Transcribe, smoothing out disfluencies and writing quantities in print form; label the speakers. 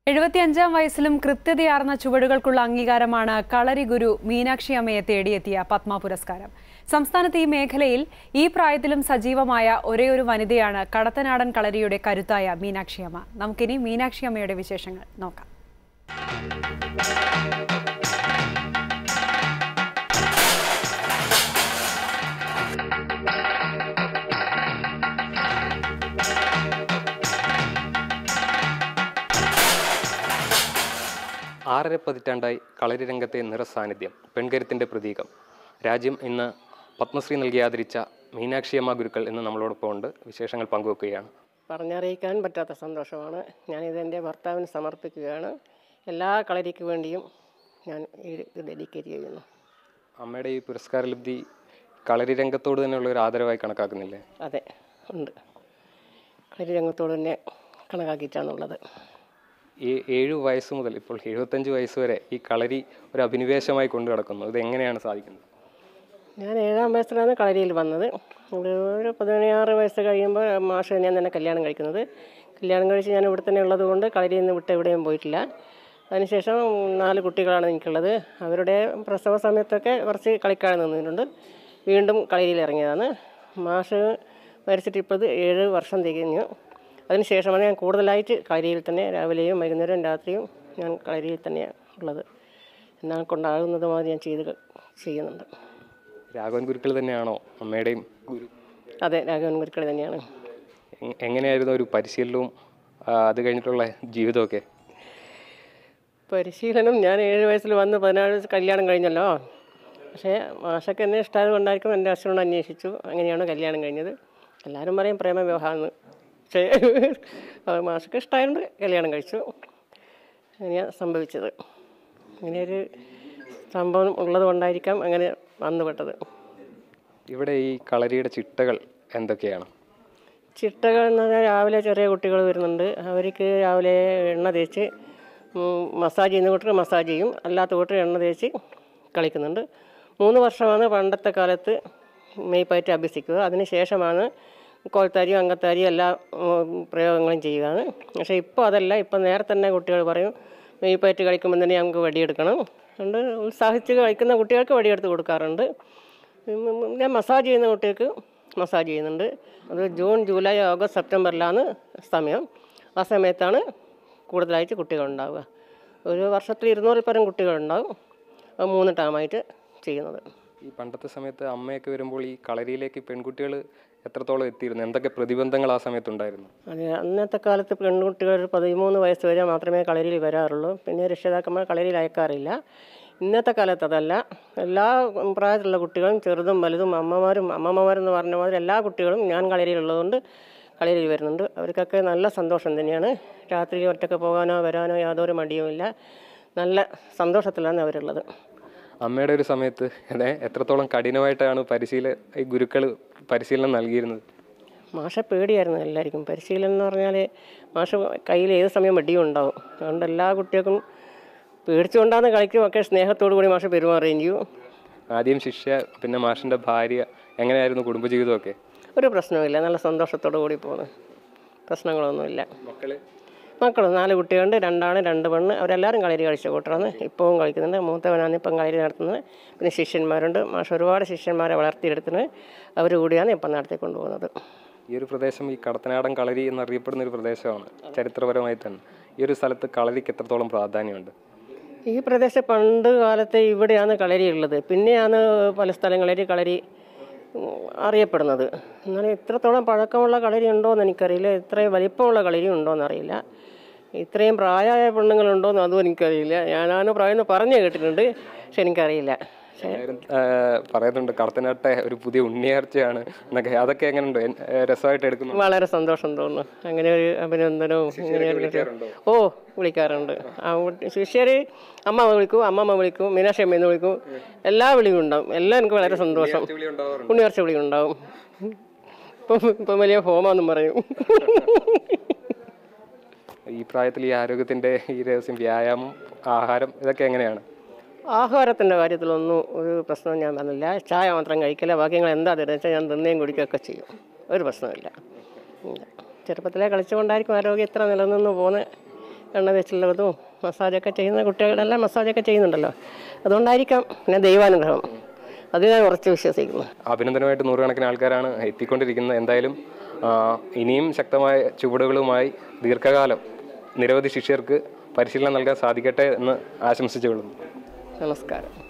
Speaker 1: 75-ാം വയസ്സിലും കൃത്യതയാർന്ന ചുവടുകൾക്കുള്ള അംഗീകാരമാണ് കളരി ഗുരു മീനാക്ഷി അമ്മയെ തേടിയെത്തിയ പത്മ പുരസ്കാരം. സംസ്ഥാനത്ത് ഈ മേഖലയിൽ ഈ പ്രായത്തിലും സജീവമായ ഒരേയൊരു വനിതയാണ് കടത്തനാടൻ കളരിയുടെ കരുത്തായ മീനാക്ഷി അമ്മ. നമുക്കിനി മീനാക്ഷി അമ്മയുടെ വിശേഷങ്ങൾ നോക്കാം.
Speaker 2: ആറര പതിറ്റാണ്ടായി കളരി രംഗത്തെ നിറസാന്നിധ്യം, പെൺകരുത്തിൻ്റെ പ്രതീകം. രാജ്യം ഇന്ന് പത്മശ്രീ നൽകി ആദരിച്ച മീനാക്ഷിയമ്മ ഗുരുക്കൾ ഇന്ന് നമ്മളോടൊപ്പം ഉണ്ട്. വിശേഷങ്ങൾ പങ്കുവെക്കുകയാണ്.
Speaker 3: പറഞ്ഞറിയിക്കാൻ പറ്റാത്ത സന്തോഷമാണ്. ഞാനിതെൻ്റെ ഭർത്താവിന് സമർപ്പിക്കുകയാണ്. എല്ലാ കളരിക്ക് വേണ്ടിയും ഞാൻ ഇത് ഡെഡിക്കേറ്റ് ചെയ്യുന്നു.
Speaker 2: അമ്മയുടെ ഈ പുരസ്കാര ലബ്ധി കളരി രംഗത്തോട് തന്നെയുള്ള ഒരു ആദരവായി കണക്കാക്കുന്നില്ലേ?
Speaker 3: അതെ, ഉണ്ട്. കളരി രംഗത്തോട് തന്നെ കണക്കാക്കിയിട്ടാണുള്ളത്.
Speaker 2: ഈ 7 വയസ്സ് മുതൽ ഇപ്പോൾ 75 വയസ്സ് വരെ ഈ കളരി ഒരു അഭിനിവേശമായി കൊണ്ടു നടക്കുന്നു. ഇത് എങ്ങനെയാണ് സാധിക്കുന്നത്?
Speaker 3: ഞാൻ 7-ാം വയസ്സിലാണ് കളരിയിൽ വന്നത്. ഒരു 16 വയസ്സ് കഴിയുമ്പോൾ മാഷ് തന്നെയാണ് എന്നെ കല്യാണം കഴിക്കുന്നത്. കല്യാണം കഴിച്ച് ഞാൻ ഇവിടെ തന്നെ ഉള്ളത് കൊണ്ട് കളരിയിൽ നിന്ന് വിട്ട് എവിടെയും പോയിട്ടില്ല. അതിനുശേഷം 4 കുട്ടികളാണ് എനിക്കുള്ളത്. അവരുടെ പ്രസവ സമയത്തൊക്കെ കുറച്ച് കളിക്കാൻ നിന്നിട്ടുണ്ട്. വീണ്ടും കളരിയിൽ ഇറങ്ങിയതാണ്. മാഷ് മരിച്ചിട്ട് ഇപ്പോൾ 7 വർഷം തികഞ്ഞു. അതിനുശേഷമാണ് ഞാൻ കൂടുതലായിട്ട് കളരിയിൽ തന്നെ രാവിലെയും വൈകുന്നേരവും രാത്രിയും ഞാൻ കളരിയിൽ തന്നെയാണ് ഉള്ളത്. എന്നാൽ കൊണ്ടാകുന്നത് മാതിരി ഞാൻ ചെയ്യുന്നുണ്ട്.
Speaker 2: രാഘവൻ ഗുരുക്കൾ തന്നെയാണോ അമ്മയുടെയും ഗുരു?
Speaker 3: അതെ, രാഘവൻ ഗുരുക്കൾ തന്നെയാണ്.
Speaker 2: എങ്ങനെയായിരുന്നു ഒരു പരിശീലനവും അത് കഴിഞ്ഞിട്ടുള്ള ജീവിതമൊക്കെ?
Speaker 3: പരിശീലനം ഞാൻ 7 വയസ്സിൽ വന്ന് 16 വയസ്സ് കല്യാണം കഴിഞ്ഞല്ലോ. പക്ഷേ മാഷൊക്കെ എന്നെ ഇഷ്ടമായത് കൊണ്ടായിരിക്കും എൻ്റെ അച്ഛനോട് അന്വേഷിച്ചു. അങ്ങനെയാണ് കല്യാണം കഴിഞ്ഞത്. എല്ലാവരും പറയും പ്രേമവിവാഹമെന്ന്. പക്ഷേ മാഷൊക്കെ ഇഷ്ടമായതുകൊണ്ട് കല്യാണം കഴിച്ചു. അങ്ങനെയാണ് സംഭവിച്ചത്. അങ്ങനെയൊരു സംഭവം ഉള്ളത് കൊണ്ടായിരിക്കാം അങ്ങനെ വന്നുപെട്ടത്.
Speaker 2: ഇവിടെ ഈ കളരിയുടെ ചിട്ടകൾ എന്തൊക്കെയാണ്?
Speaker 3: ചിട്ടകൾ എന്ന് പറഞ്ഞാൽ രാവിലെ ചെറിയ കുട്ടികൾ വരുന്നുണ്ട്. അവർക്ക് രാവിലെ എണ്ണ തേച്ച് മസാജ് ചെയ്യുന്ന കൂട്ടർ മസാജ് ചെയ്യും, അല്ലാത്ത കൂട്ടർ എണ്ണ തേച്ച് കളിക്കുന്നുണ്ട്. 3 വർഷമാണ് പണ്ടത്തെ കാലത്ത് മെയ്പ്പായിട്ട് അഭ്യസിക്കുക. അതിന് ശേഷമാണ് കോൽത്താരിയും അങ്കത്താരിയും എല്ലാ പ്രയോഗങ്ങളും ചെയ്യുകയാണ്. പക്ഷേ ഇപ്പോൾ അതല്ല. ഇപ്പോൾ നേരെ തന്നെ കുട്ടികൾ പറയും മെയ്പ്പായിട്ട് കളിക്കുമ്പോൾ തന്നെ ഞങ്ങൾക്ക് വടിയെടുക്കണം. അതുകൊണ്ട് ഉത്സാഹിച്ച് കളിക്കുന്ന കുട്ടികൾക്ക് വടിയെടുത്ത് കൊടുക്കാറുണ്ട്. ഞാൻ മസാജ് ചെയ്യുന്ന കുട്ടികൾക്ക് മസാജ് ചെയ്യുന്നുണ്ട്. അത് ജൂൺ, ജൂലൈ, ഓഗസ്റ്റ്, സെപ്റ്റംബറിലാണ് സമയം. ആ സമയത്താണ് കൂടുതലായിട്ട് കുട്ടികളുണ്ടാവുക. ഒരു വർഷത്തിൽ 200-ൽ പരം കുട്ടികളുണ്ടാവും. 3 ടേമായിട്ട് ചെയ്യുന്നത്.
Speaker 2: ഈ പണ്ടത്തെ സമയത്ത് അമ്മയൊക്കെ വരുമ്പോൾ ഈ കളരിയിലേക്ക് പെൺകുട്ടികൾ എത്രത്തോളം എത്തിയിരുന്നു? എന്തൊക്കെ പ്രതിബന്ധങ്ങൾ ആ സമയത്തുണ്ടായിരുന്നു?
Speaker 3: അതെ, അന്നത്തെ കാലത്ത് പെൺകുട്ടികൾ 13 വയസ്സ് വരെ മാത്രമേ കളരിയിൽ വരാറുള്ളൂ. പിന്നെ രക്ഷിതാക്കന്മാർ കളരിയിൽ അയക്കാറില്ല. ഇന്നത്തെ കാലത്ത് അതല്ല. എല്ലാ പ്രായത്തിലുള്ള കുട്ടികളും ചെറുതും വലുതും അമ്മമാരെന്ന് പറഞ്ഞ മാതിരി എല്ലാ കുട്ടികളും ഞാൻ കളരിയിലുള്ളതുകൊണ്ട് കളരിയിൽ വരുന്നുണ്ട്. അവർക്കൊക്കെ നല്ല സന്തോഷം തന്നെയാണ്. രാത്രി ഒറ്റയ്ക്ക് പോകാനോ വരാനോ യാതൊരു മടിയുമില്ല. നല്ല സന്തോഷത്തിലാണ് അവരുള്ളത്.
Speaker 2: അമ്മയുടെ ഒരു സമയത്ത് എത്രത്തോളം കഠിനമായിട്ടാണ് ഈ ഗുരുക്കൾ പരിശീലനം നൽകിയിരുന്നത്?
Speaker 3: മാഷ പേടിയായിരുന്നു എല്ലാവർക്കും. പരിശീലനം എന്ന് പറഞ്ഞാൽ മാഷ കയ്യിൽ ഏത് സമയം വടിയും ഉണ്ടാവും. അതുകൊണ്ട് എല്ലാ കുട്ടികൾക്കും പേടിച്ചുകൊണ്ടാണ് കളിക്കും. ഒക്കെ സ്നേഹത്തോടു കൂടി മാഷ പെരുമാറുകയും ചെയ്യും.
Speaker 2: ആദ്യം ശിഷ്യ, പിന്നെ മാഷിൻ്റെ ഭാര്യ, എങ്ങനെയായിരുന്നു കുടുംബജീവിതമൊക്കെ?
Speaker 3: ഒരു പ്രശ്നവുമില്ല. നല്ല സന്തോഷത്തോടു കൂടി പോകുന്നു. പ്രശ്നങ്ങളൊന്നുമില്ല. മക്കൾ 4 കുട്ടികളുണ്ട്. 2 ആണ് 2 പെണ്ണ്. അവരെല്ലാവരും കളരി കളിച്ച കൂട്ടറാണ്. ഇപ്പോഴും കളിക്കുന്നുണ്ട്. മൂത്തവനാണ് ഇപ്പം കളരി നടത്തുന്നത്. പിന്നെ ശിഷ്യന്മാരുണ്ട്. മാഷ് ഒരുപാട് ശിഷ്യന്മാരെ വളർത്തിയെടുത്തിന് അവർ കൂടിയാണ് ഇപ്പം നടത്തിക്കൊണ്ട് പോകുന്നത്.
Speaker 2: ഈ ഒരു പ്രദേശം ഈ കടത്തനാടൻ കളരി എന്നറിയപ്പെടുന്ന ഒരു പ്രദേശമാണ് ചരിത്രപരമായി തന്നെ. ഈ ഒരു സ്ഥലത്ത് കളരിക്ക് എത്രത്തോളം പ്രാധാന്യമുണ്ട്?
Speaker 3: ഈ പ്രദേശം പണ്ട് കാലത്തെ ഇവിടെയാണ് കളരി ഉള്ളത്. പിന്നെയാണ് പല സ്ഥലങ്ങളിൽ കളരി അറിയപ്പെടുന്നത്. എന്നാലും ഇത്രത്തോളം പഴക്കമുള്ള കളരി ഉണ്ടോയെന്ന് എനിക്കറിയില്ല. ഇത്രയും വലിപ്പമുള്ള കളരി ഉണ്ടോയെന്നറിയില്ല. ഇത്രയും പ്രായമായ പെണ്ണുങ്ങളുണ്ടോയെന്ന് അതും എനിക്കറിയില്ല. ഞാനാണ് പ്രായം പറഞ്ഞു കേട്ടിട്ടുണ്ട്, പക്ഷെ എനിക്കറിയില്ല.
Speaker 2: പറയുന്നുണ്ട് കടത്തനാട്ടെ ഒരു പുതിയ ഉണ്ണിയാർച്ചയാണ് എന്നൊക്കെ. അതൊക്കെ എങ്ങനെയുണ്ട്? രസമായിട്ട് എടുക്കുന്നു?
Speaker 3: വളരെ സന്തോഷം തോന്നുന്നു. അങ്ങനെ ഒരു അഭിനന്ദനവും വിളിക്കാറുണ്ട്. ശിഷ്യർ അമ്മ വിളിക്കും, അമ്മമ്മ വിളിക്കും, മീനാക്ഷി അമ്മയെന്ന് വിളിക്കും. എല്ലാ വിളിയും ഉണ്ടാവും. എല്ലാം എനിക്ക് വളരെ സന്തോഷം. ഉണ്ണിയാർച്ച വിളി ഉണ്ടാവും. ഇപ്പം വലിയ ഹോമാന്നും പറയും.
Speaker 2: ഈ പ്രായത്തിൽ ഈ ആരോഗ്യത്തിൻ്റെ ഈ രഹസ്യം, വ്യായാമം, ആഹാരം, ഇതൊക്കെ എങ്ങനെയാണ്?
Speaker 3: ആഹാരത്തിൻ്റെ കാര്യത്തിലൊന്നും ഒരു പ്രശ്നവും ഞാൻ പറഞ്ഞില്ല. ചായ മാത്രം കഴിക്കില്ല. ബാക്കി നിങ്ങൾ എന്താ തരുന്നത് വെച്ചാൽ ഞാൻ തിന്നുകയും കുടിക്കുകയൊക്കെ ചെയ്യും. ഒരു പ്രശ്നമില്ല. ചെറുപ്പത്തിലേ കളിച്ചുകൊണ്ടായിരിക്കും ആരോഗ്യം ഇത്ര നിലനിന്ന് പോകുന്നത്. എണ്ണ തേച്ചുള്ളതും മസാജൊക്കെ ചെയ്യുന്ന കുട്ടികളെല്ലാം മസാജൊക്കെ ചെയ്യുന്നുണ്ടല്ലോ. അതുകൊണ്ടായിരിക്കാം പിന്നെ ദൈവാനുഗ്രഹം. അത് ഞാൻ ഉറച്ച് വിശ്വസിക്കുന്നു.
Speaker 2: അഭിനന്ദനമായിട്ട് നൂറുകണക്കിന് ആൾക്കാരാണ് എത്തിക്കൊണ്ടിരിക്കുന്നത്. എന്തായാലും ഇനിയും ശക്തമായ ചുവടുകളുമായി ദീർഘകാലം നിരവധി ശിഷ്യർക്ക് പരിശീലനം നൽകാൻ സാധിക്കട്ടെ എന്ന് ആശംസിച്ചുകൊള്ളുന്നു.
Speaker 3: നമസ്കാരം.